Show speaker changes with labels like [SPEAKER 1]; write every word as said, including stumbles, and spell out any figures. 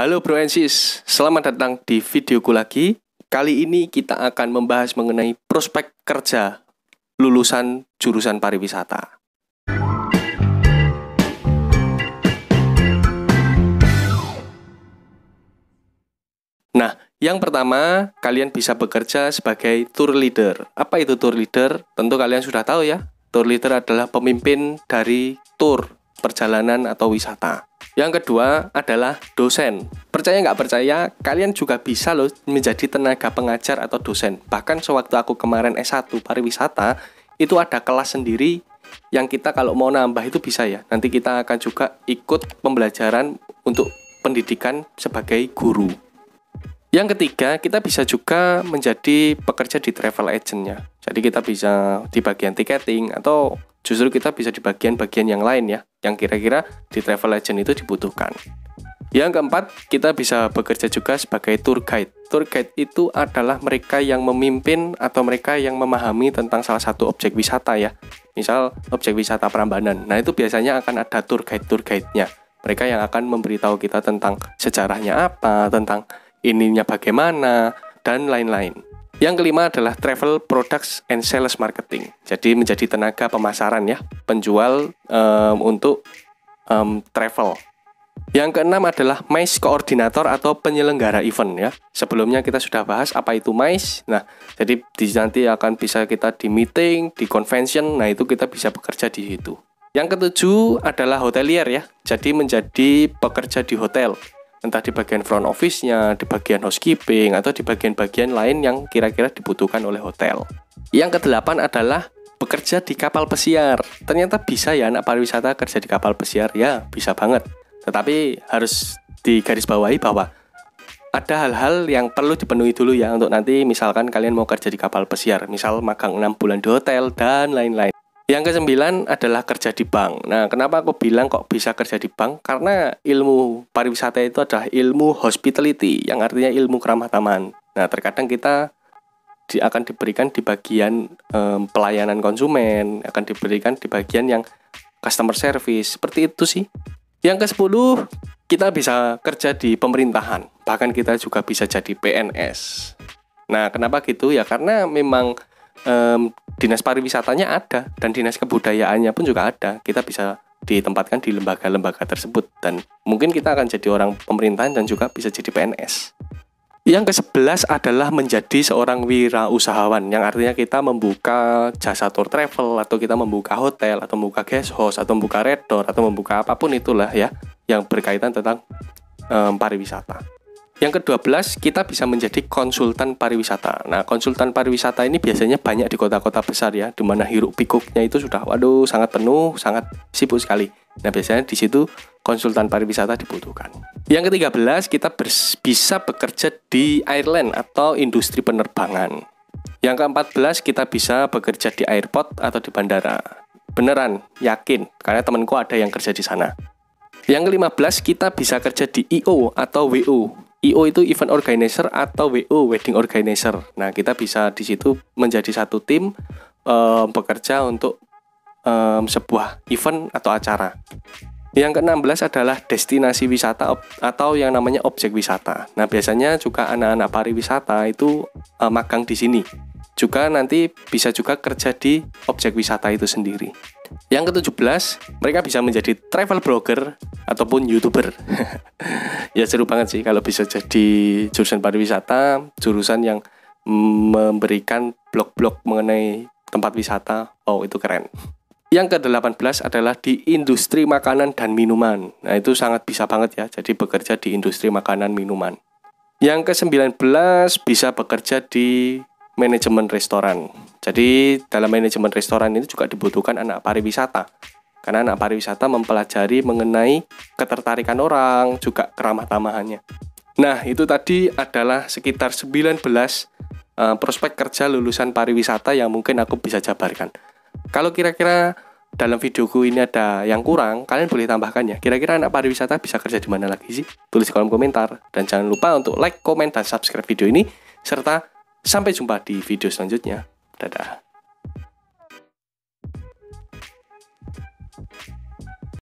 [SPEAKER 1] Halo Bro and Sis, selamat datang di videoku lagi. Kali ini kita akan membahas mengenai prospek kerja lulusan jurusan pariwisata. Nah, yang pertama, kalian bisa bekerja sebagai tour leader. Apa itu tour leader? Tentu kalian sudah tahu ya. Tour leader adalah pemimpin dari tour perjalanan atau wisata. Yang kedua adalah dosen. Percaya nggak percaya, kalian juga bisa loh menjadi tenaga pengajar atau dosen. Bahkan sewaktu aku kemarin S satu pariwisata, itu ada kelas sendiri yang kita kalau mau nambah itu bisa ya. Nanti kita akan juga ikut pembelajaran untuk pendidikan sebagai guru. Yang ketiga, kita bisa juga menjadi pekerja di travel agent-nya. Jadi kita bisa di bagian tiketing atau justru kita bisa di bagian-bagian yang lain ya, yang kira-kira di travel agent itu dibutuhkan. Yang keempat, kita bisa bekerja juga sebagai tour guide. Tour guide itu adalah mereka yang memimpin atau mereka yang memahami tentang salah satu objek wisata ya. Misal objek wisata Prambanan. Nah itu biasanya akan ada tour guide-tour guide-nya. Mereka yang akan memberitahu kita tentang sejarahnya apa, tentang ininya bagaimana, dan lain-lain. Yang kelima adalah travel products and sales marketing. Jadi menjadi tenaga pemasaran ya, penjual um, untuk um, travel. Yang keenam adalah M I C E koordinator atau penyelenggara event ya. Sebelumnya kita sudah bahas apa itu M I C E. Nah, jadi di, nanti akan bisa kita di meeting, di convention. Nah, itu kita bisa bekerja di situ. Yang ketujuh adalah hotelier ya. Jadi menjadi pekerja di hotel. Entah di bagian front office-nya, di bagian housekeeping, atau di bagian-bagian lain yang kira-kira dibutuhkan oleh hotel. Yang kedelapan adalah bekerja di kapal pesiar. Ternyata bisa ya anak pariwisata kerja di kapal pesiar, ya bisa banget. Tetapi harus digarisbawahi bahwa ada hal-hal yang perlu dipenuhi dulu ya untuk nanti misalkan kalian mau kerja di kapal pesiar, misal magang enam bulan di hotel, dan lain-lain. Yang kesembilan adalah kerja di bank. Nah, kenapa aku bilang kok bisa kerja di bank? Karena ilmu pariwisata itu adalah ilmu hospitality, yang artinya ilmu keramah tamahan. Nah, terkadang kita di, akan diberikan di bagian um, pelayanan konsumen, akan diberikan di bagian yang customer service, seperti itu sih. Yang kesepuluh, kita bisa kerja di pemerintahan, bahkan kita juga bisa jadi P N S. Nah, kenapa gitu? Ya karena memang Um, dinas pariwisatanya ada dan dinas kebudayaannya pun juga ada. Kita bisa ditempatkan di lembaga-lembaga tersebut dan mungkin kita akan jadi orang pemerintahan dan juga bisa jadi P N S. Yang kesebelas adalah menjadi seorang wirausahawan, yang artinya kita membuka jasa tour travel atau kita membuka hotel atau membuka guest house atau membuka resort atau membuka apapun itulah ya yang berkaitan tentang um, pariwisata. Yang kedua belas, kita bisa menjadi konsultan pariwisata. Nah, konsultan pariwisata ini biasanya banyak di kota-kota besar ya, di mana hiruk pikuknya itu sudah, waduh, sangat penuh, sangat sibuk sekali. Nah, biasanya di situ konsultan pariwisata dibutuhkan. Yang ketiga belas, kita bisa bekerja di airline atau industri penerbangan. Yang keempat belas, kita bisa bekerja di airport atau di bandara. Beneran, yakin, karena temanku ada yang kerja di sana. Yang kelima belas, kita bisa kerja di I O atau W O. I O itu event organizer atau W O wedding organizer. Nah, kita bisa di situ menjadi satu tim um, bekerja untuk um, sebuah event atau acara. Yang keenam belas adalah destinasi wisata atau yang namanya objek wisata. Nah, biasanya juga anak-anak pariwisata itu um, magang di sini. Juga nanti bisa juga kerja di objek wisata itu sendiri. Yang ketujuh belas, mereka bisa menjadi travel blogger ataupun YouTuber. Ya seru banget sih kalau bisa jadi jurusan pariwisata, jurusan yang memberikan blog-blog mengenai tempat wisata. Oh, itu keren. Yang kedelapan belas adalah di industri makanan dan minuman. Nah, itu sangat bisa banget ya, jadi bekerja di industri makanan minuman. Yang kesembilan belas bisa bekerja di manajemen restoran. Jadi dalam manajemen restoran ini juga dibutuhkan anak pariwisata. Karena anak pariwisata mempelajari mengenai ketertarikan orang, juga keramah tamahannya. Nah, itu tadi adalah sekitar sembilan belas uh, prospek kerja lulusan pariwisata yang mungkin aku bisa jabarkan. Kalau kira-kira dalam videoku ini ada yang kurang, kalian boleh tambahkan ya. Kira-kira anak pariwisata bisa kerja di mana lagi sih? Tulis di kolom komentar. Dan jangan lupa untuk like, komen, dan subscribe video ini. Serta sampai jumpa di video selanjutnya. Dadah.